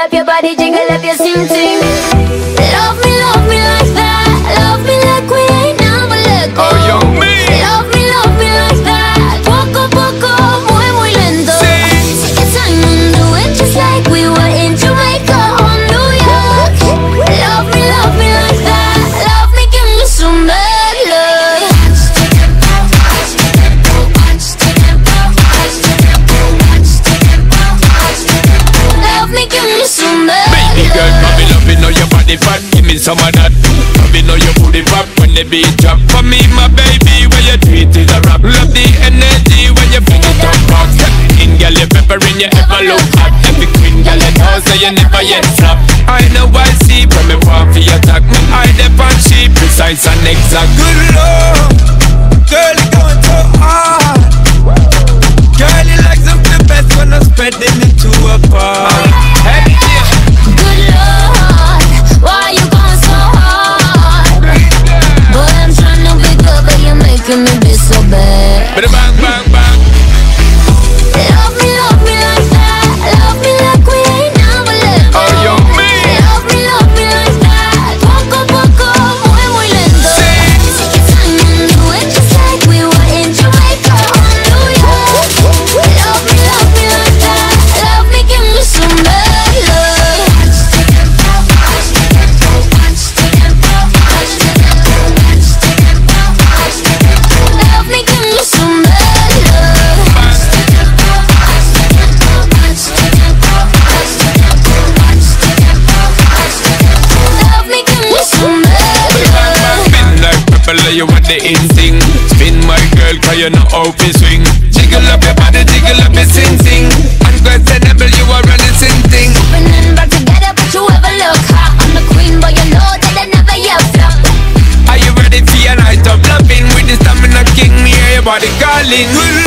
up your body, jiggle up your sing sing. Love me like that. Love me like we ain't never let go. Oh, young me. Love me like that. Poco poco, muy muy lento. Take your time and do it just like we were in Jamaica or New York. Love me like that. Love me, give me some bad love. Love me, give me some bad love. Baby girl, mommy love me, know your body fat. Give me some of that. Mommy know your booty pop when the beat drop. For me, my baby, when you treat is a rap. Love the energy when you bring it up rock. In girl, you peppering, you ever look hot. Every queen girl, you know, so you never yet flop. I know I see when me want for your attack. Me eye dep on she precise and exact. Good lord, girl, you going so hard. Girl, you like something best when I'm spreading it to a bar. Hey, yeah. Good Lord, why you going so hard? Boy, I'm trying to be good, but you're making me be so bad. Bada bang, bang, bang. Love me like that. Love me like we ain't never let go. Oh, young me. Love me like that. Poco poco, muy muy lento. Take your time and do it just like we were in Jamaica or New York. Love me like that. Love me, give me some bad love. Love me, give me some bad love. Love me, give me some bad love. Spin like propeller, you want the instinct. Spin my girl, cause you know how to swing. Jiggle up your body, jiggle up your sing-sing. Unquestionable, you are running sing-sing. Spinning back together, but you ever look hot. I'm the queen, but you know that I never yet flop. Are you ready for your night of loving? With the stamina king, me hear your body calling.